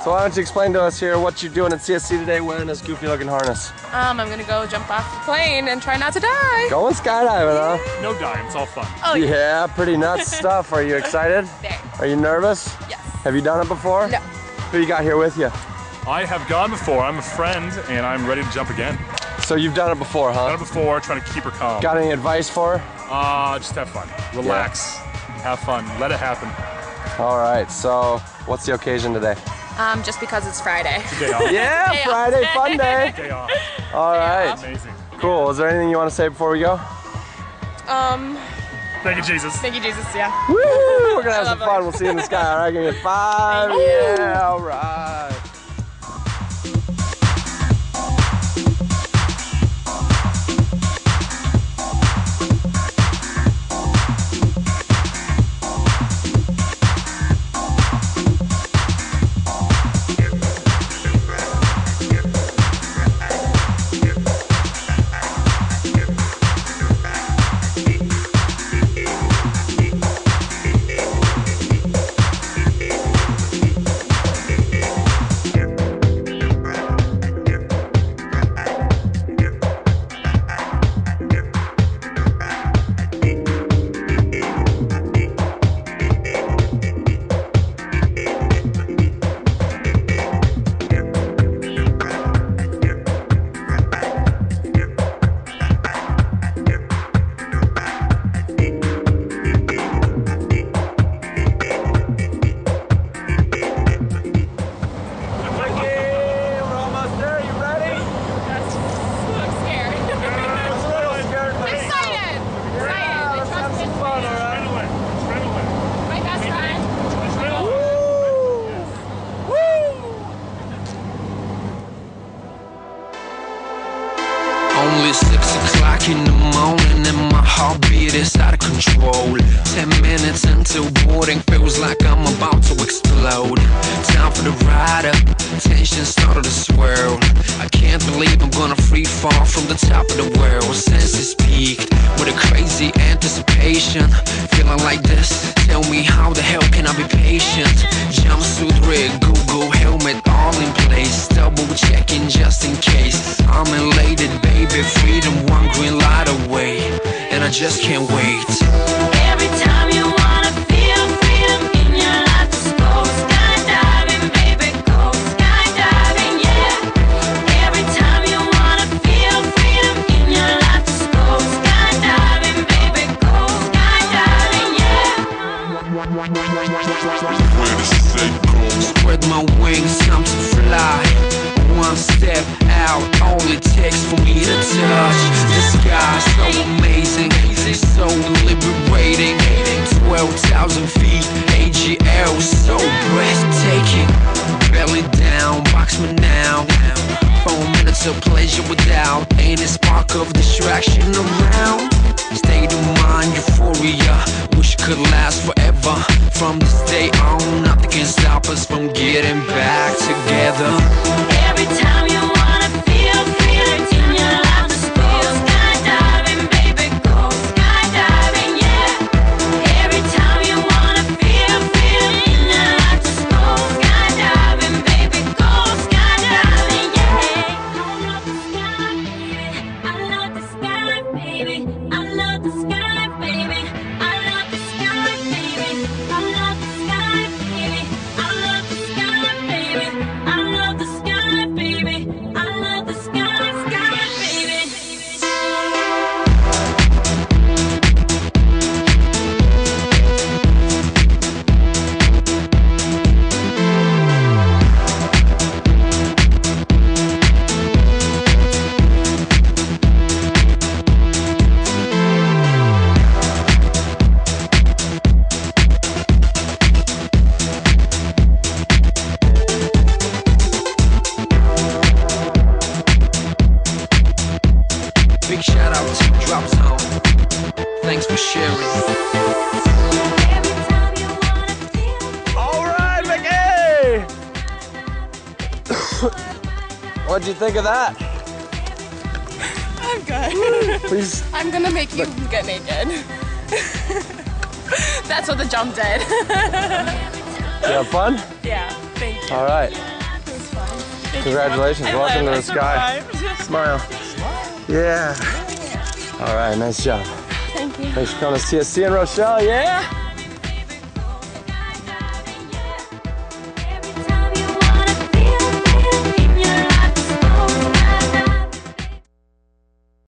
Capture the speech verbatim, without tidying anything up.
So why don't you explain to us here what you're doing at C S C today wearing this goofy looking harness? Um, I'm gonna go jump off the plane and try not to die. Going skydiving, huh? No dying, it's all fun. Oh yeah. Yeah, pretty nuts stuff. Are you excited? Very. Are you nervous? Yes. Have you done it before? No. Who you got here with you? I have gone before. I'm a friend, and I'm ready to jump again. So you've done it before, huh? Done it before, trying to keep her calm. Got any advice for her? Uh, just have fun. Relax. Have fun. Let it happen. All right, so what's the occasion today? Um, just because it's Friday. Day off. Yeah, Day off. Friday fun day. Day off. All right, Amazing. cool. Is there anything you want to say before we go? Um, Thank you, Jesus. thank you, Jesus. Yeah. Woo! We're gonna have I some love fun. it. We'll see you in the sky. All right, gonna get five. Thank you. Yeah, all right. Only six o'clock in the morning and my heartbeat is out of control. Ten minutes until boarding, feels like I'm about to explode. Time for the ride up, tension started to swirl. I can't believe I'm gonna free fall from the top of the world. Senses peaked with a crazy anticipation. Feeling like this, tell me how the hell can I be patient? Jumpsuit rig, Google helmet all in place. Double checking just in case. I'm elated, baby, freedom one green light away, and I just can't wait. Every time you wanna feel freedom in your life, just go skydiving, baby, go skydiving, yeah. Every time you wanna feel freedom in your life, just go skydiving, baby, go skydiving, yeah. Spread my wings, time to fly. One step out, all it takes for me to touch the sky. So amazing, so liberating. Twelve thousand feet, A G L, so breathtaking. Belly down, box me now. Four minutes of pleasure without any spark of distraction around. State of mind, euphoria, wish it could last forever. From this day on, nothing can stop us from getting back together. Every time you wanna feel freedom in your life, just go skydiving, baby, go skydiving, yeah. Every time you wanna feel freedom in your life, just go skydiving, baby, go skydiving, yeah. I love the sky, baby. I love the sky, baby. I love the sky, baby. I love the sky, baby. I love the sky, baby. I love the sky, baby. I love the sky, sky, baby. Big shout out to Drop Zone. Thanks for sharing. Every time you wanna feel All right, Mickey. What'd you think of that? I'm good. Please. I'm gonna make you get naked. That's what the jump did. You have fun? Yeah, thank you. All right. Congratulations. I Welcome to the lived, sky. I survived. Smile. Yeah. All right, nice job. Thank you. Thanks for coming to C S C in Rochelle, yeah?